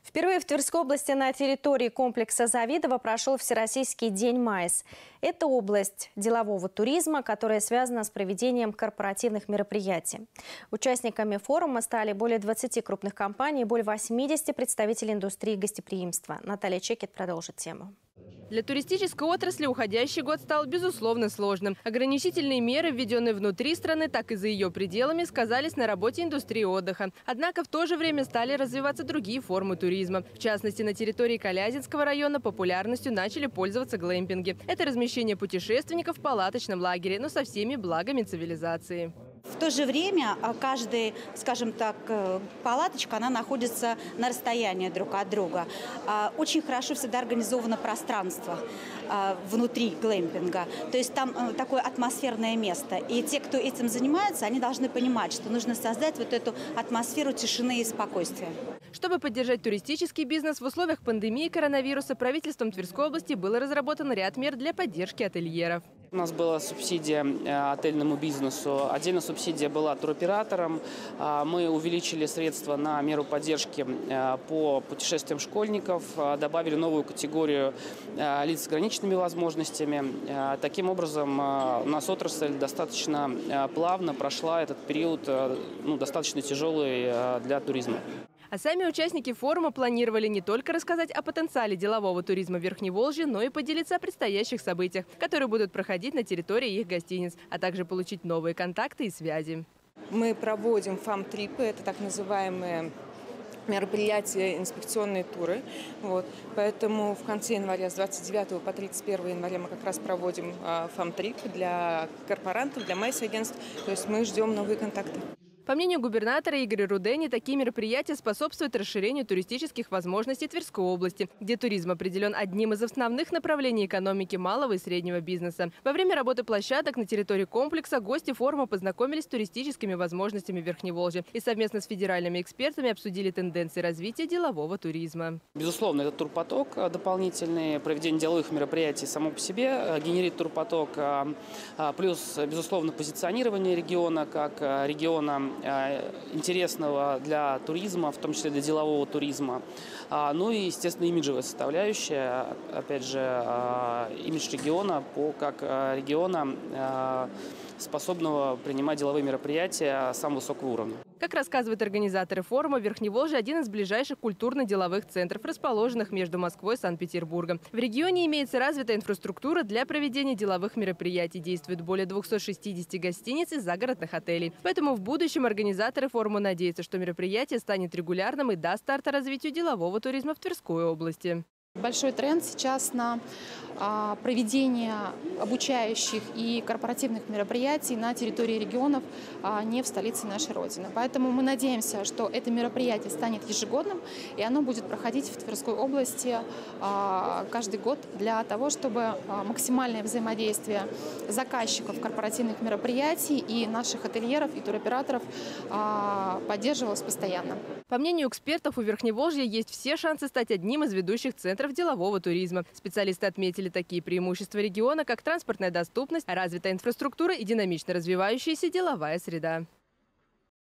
Впервые в Тверской области на территории комплекса Завидово прошел Всероссийский день МАИС. Это область делового туризма, которая связана с проведением корпоративных мероприятий. Участниками форума стали более 20 крупных компаний и более 80 представителей индустрии гостеприимства. Наталья Чекет продолжит тему. Для туристической отрасли уходящий год стал, безусловно, сложным. Ограничительные меры, введенные внутри страны, так и за ее пределами, сказались на работе индустрии отдыха. Однако в то же время стали развиваться другие формы туризма. В частности, на территории Калязинского района популярностью начали пользоваться глэмпинги. Это размещение путешественников в палаточном лагере, но со всеми благами цивилизации. В то же время каждая, скажем так, палаточка, она находится на расстоянии друг от друга. Очень хорошо всегда организовано пространство внутри глэмпинга. То есть там такое атмосферное место. И те, кто этим занимается, они должны понимать, что нужно создать вот эту атмосферу тишины и спокойствия. Чтобы поддержать туристический бизнес в условиях пандемии коронавируса, правительством Тверской области был разработан ряд мер для поддержки ательеров. У нас была субсидия отельному бизнесу, отдельно субсидия была туроператорам. Мы увеличили средства на меру поддержки по путешествиям школьников, добавили новую категорию лиц с ограниченными возможностями. Таким образом, у нас отрасль достаточно плавно прошла этот период, достаточно тяжелый для туризма. А сами участники форума планировали не только рассказать о потенциале делового туризма Верхневолжья, но и поделиться о предстоящих событиях, которые будут проходить на территории их гостиниц, а также получить новые контакты и связи. Мы проводим фам-трипы, это так называемые мероприятия, инспекционные туры. Поэтому в конце января, с 29 по 31 января, мы как раз проводим фам-трип для корпорантов, для МАИС-агентств. То есть мы ждем новые контакты. По мнению губернатора Игоря Рудени, такие мероприятия способствуют расширению туристических возможностей Тверской области, где туризм определен одним из основных направлений экономики малого и среднего бизнеса. Во время работы площадок на территории комплекса гости форума познакомились с туристическими возможностями Верхневолжья и совместно с федеральными экспертами обсудили тенденции развития делового туризма. Безусловно, это турпоток дополнительный, проведение деловых мероприятий само по себе генерит турпоток, плюс, безусловно, позиционирование региона как региона интересного для туризма, в том числе для делового туризма. Ну и, естественно, имиджевая составляющая, опять же, имидж региона как региона, способного принимать деловые мероприятия самого высокого уровня. Как рассказывают организаторы форума, Верхневолжье – один из ближайших культурно-деловых центров, расположенных между Москвой и Санкт-Петербургом. В регионе имеется развитая инфраструктура для проведения деловых мероприятий. Действует более 260 гостиниц и загородных отелей. Поэтому в будущем организаторы форума надеются, что мероприятие станет регулярным и даст старт развитию делового туризма в Тверской области. Большой тренд сейчас на проведение обучающих и корпоративных мероприятий на территории регионов, не в столице нашей Родины. Поэтому мы надеемся, что это мероприятие станет ежегодным, и оно будет проходить в Тверской области каждый год для того, чтобы максимальное взаимодействие заказчиков корпоративных мероприятий и наших ательеров и туроператоров поддерживалось постоянно. По мнению экспертов, у Верхневолжья есть все шансы стать одним из ведущих центров делового туризма. Специалисты отметили такие преимущества региона, как транспортная доступность, развитая инфраструктура и динамично развивающаяся деловая среда.